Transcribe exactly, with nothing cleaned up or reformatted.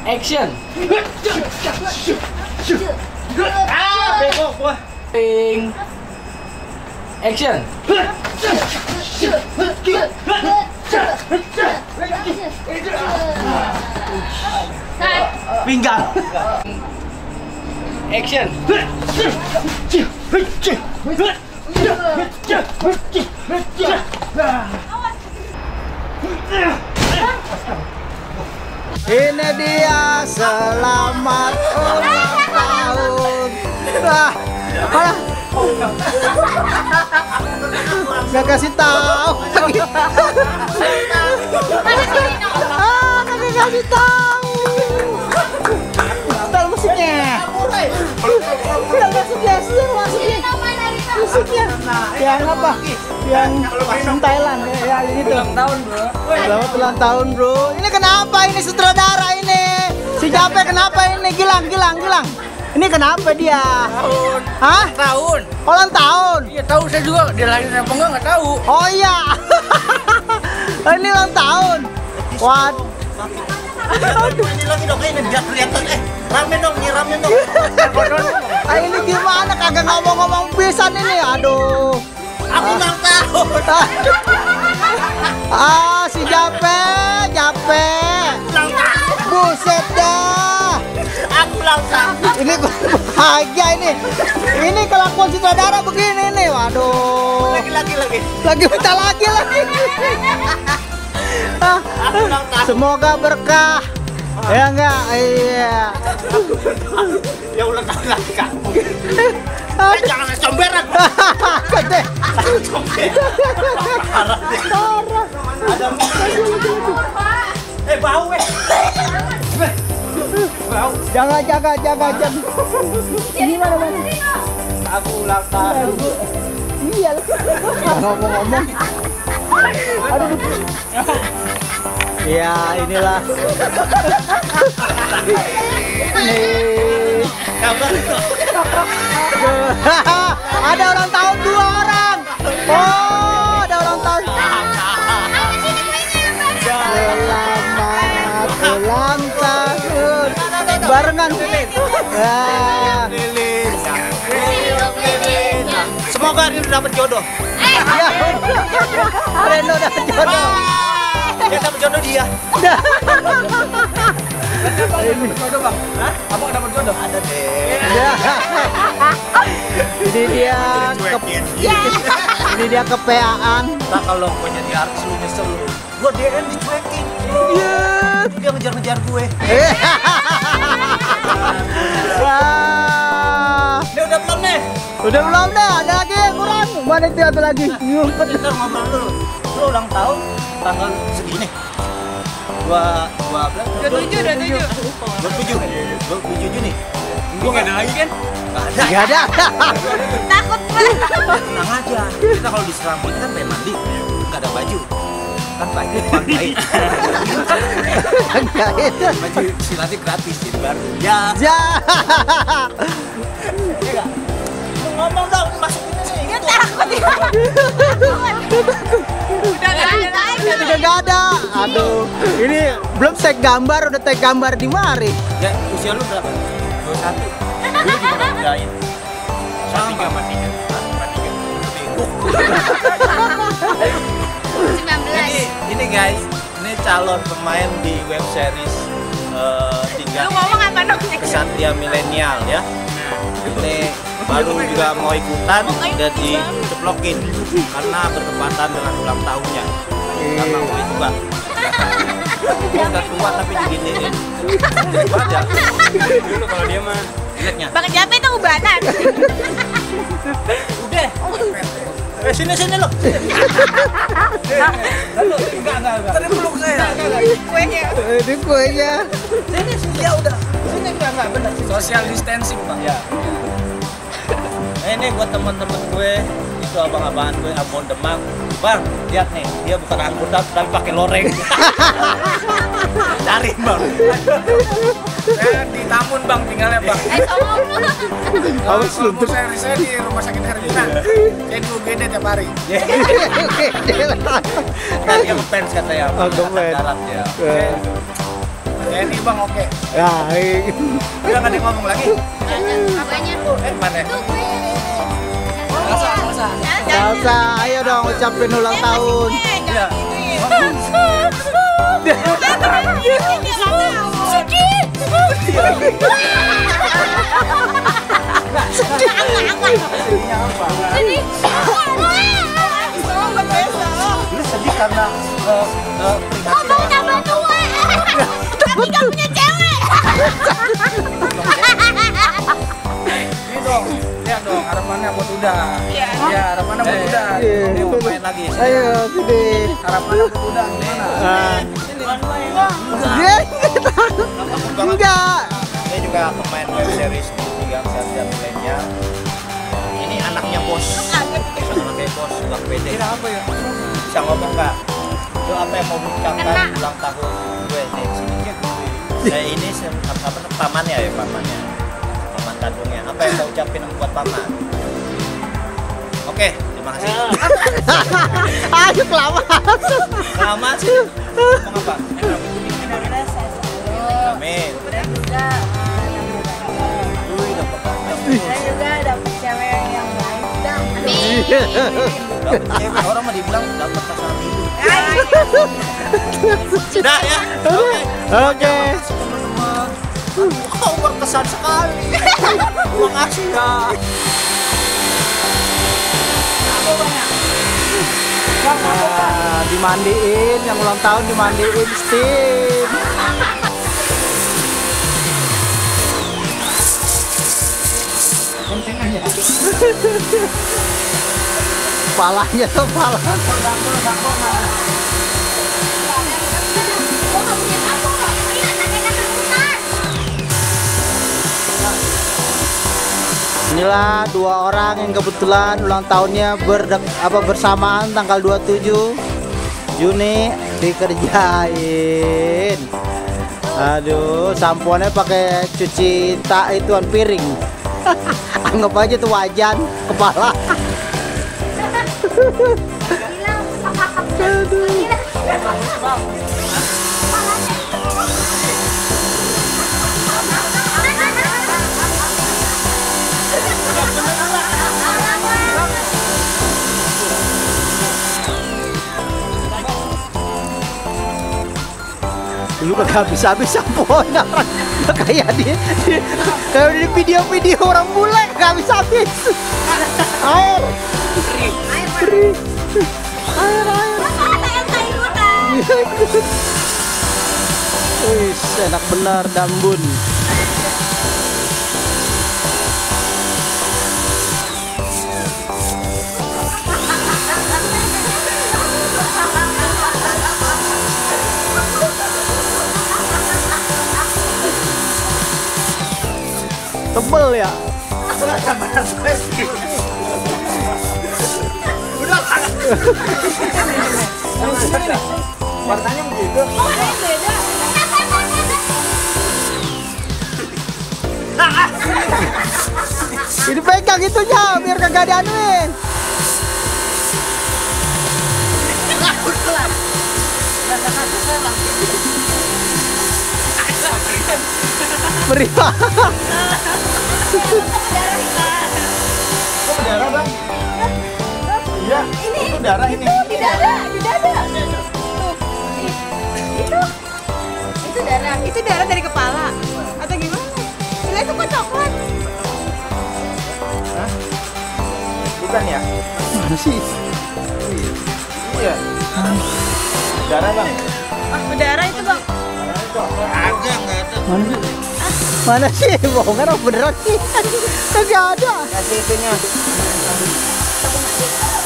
Action. Ah, bego gua. Ping. Action. Pinggang. Action. Ini dia, selamat ulang tahun. Wah, malah nggak kasih tahu. Ah, nggak kasih tahu. Setel musiknya. Setel musiknya, setel musiknya. Musiknya. Yang apa? Yang Thailand ya, itu. Ulang tahun, bro. Selamat ulang tahun, bro. Ini kenapa ini sutradara ini? Si Jape kenapa ini? Gilang, Gilang, Gilang. Ini kenapa dia? Tahun. Hah? Tahun. Ulang tahun. Iya tahu saya juga dia lahir apa enggak nggak tahu. Oh iya. Ini ulang tahun. What? Ini lagi dong, ini biar kelihatan. Eh, ramen dong, ini ramen dong. Ah, ini gimana? Kagak ngomong-ngomong pisan ini. Aduh. Aku ulang tahun. Ah, si Jape, Jape. Ulang tahun. Buset dah. Aku ulang tahun. Ini bahagia ini. Ini kelakuan sutradara begini nih. Waduh. Lagi lagi lagi. Lagi minta lagi lagi. Ah, Aku ulang tahun. semoga berkah. Ya enggak? Iya. Ya ulang tahun lagi kan. Eh, jangan comberan. Gede. Comberan. Parah deh. Ada Eh, bau eh. Bau. Jangan jaga jaga jaga. Ini mana mana? Aku ulang tahun. Iya. Ngomong-ngomong. Aduh. Ya inilah. Nih. Kabar itu. Ada ulang tahun dua orang. Oh, ada ulang tahun. Selamat ulang tahun. Barengan. Ya. Lilin. Semoga Rino dapat jodoh. Ya. Reno dapat jodoh. Dia dapat jodoh dia. Dapat jodoh, Bang. Hah? Abang dapat jodoh? Ada deh. Ya. Ini dia ke, ini dia kepeaan. Nah, kalau gue jadi artis lu nyesel lu. Gue D M dicuekin. Iya. Dia ngejar-ngejar gue. Wah. Dia udah belum nih? Udah belum deh, ada lagi kurang. Mana itu ada lagi? Ngumpet. Kita ngobrol dulu. Lu ulang tahun tanggal segini. Dua dua belas. Dua tujuh, dua tujuh. Dua tujuh. Dua tujuh Juni. Gua nggak ada lagi kan? Gak ada. Gak ada. Takut banget. Tenang aja. Kita kalau di Seram ini kan pengen mandi, nggak ada baju. Kan baik, baik. Baju silatnya gratis jadi baru. Ya. Ya. Iya. Lu ngomong dong, masuk ke sini. Dia takut ya. Udah nggak ada lagi. Udah gak ada. Aduh. Ini belum tag gambar, udah tag gambar di mari. Ya, usia lu berapa? Dua satu. Dulu gimana bedain? Sama sama tiga. Sama tiga. sembilan belas. Ini, ini guys, ini calon pemain di web series uh, tiga Lu ngomong apa dong? Kesatria Milenial ya. Ini baru juga mau ikutan, udah diceplokin karena bertepatan dengan ulang tahunnya. Karena gue juga. Gue udah tua tapi diginiin. Wajar. Dulu kalau dia mah jeleknya. Bang Jape itu ubanan. Udah. Eh sini sini lo. Lalu enggak enggak enggak. Tadi peluk saya. Kuenya. Ini kuenya. Sini sini ya udah. Sini enggak enggak benar. Social distancing, Bang. Ya. Nah, ini buat teman-teman gue, itu abang-abangan gue Ambon Demang. Bang, lihat nih, dia bukan anggota tapi pakai loreng. Cari bang. Saya di Tamun, Bang, tinggalnya, Bang. Eh, songong lu. Kalau kalau saya saya di rumah sakit Hermina. Saya di U G D tiap hari. Kan dia ngefans katanya. Oh, ngefans. Darat ya. T N I bang, oke. Ya, ini. Udah nggak ada yang ngomong lagi. Apanya? Eh mana? Salsa, ayo dong ucapin ulang tahun. Iya. Lu sedih karena eh, eh, pribadi. Ini dong, lihat dong harapannya buat udah. Iya. Ya, harapannya buat udah. Iya. Ini mau main lagi. Ayo, sini. Harapannya buat udah gimana? Ah. Dia enggak. Saya juga pemain web series di Tiga Sarjana Milenial. Ini anaknya bos. Anaknya bos, Bang P D. Kira apa ya? Bisa ngomong nggak? Lu apa yang mau mengucapkan ulang tahun gue di sini? Saya ini se- apa apa pamannya ya pamannya, paman kandungnya. Apa yang mau ucapin buat paman? Oke, terima kasih. Ayo kelamaan. Selamat sih. Ngomong apa? Amin. Dan juga eh, yang berbahagia. Wih, dapat paman. Saya juga dapat cewek yang baik. Dan Dapat cewek, orang mah dibilang dapat pasangan hidup. Sudah ya. Oke. Oke. Kau berkesan sekali. Terima kasih ya. Nah, dimandiin, yang ulang tahun dimandiin Steam. Kepalanya kepala. Inilah dua orang yang kebetulan ulang tahunnya berdek, apa bersamaan tanggal dua puluh tujuh Juni dikerjain. Aduh, sampoannya pakai cuci tak ituan piring. Anggap aja tuh wajan kepala. Dulu kagak habis-habis sampoan orang kayak di, di kayak di video-video orang bule kagak habis-habis. Air. Air. Air, air. Wih, enak benar Dambun. Tebel ya. Warnanya begitu. Ini pegang itunya biar kagak dianuin. Beri Kok berdarah bang? Iya. Itu darah ini. Di dada, di dada. Tuh, ih, itu, itu darah, itu darah dari kepala atau gimana? Lihat itu kok coklat. Hah? Bukan ya? mana sih? Iya. Darah bang. Ah, berdarah itu bang. Agak nggak ada. Mana sih? Mana sih? Bohongan apa beneran sih? Kagak ada. Kasih itunya.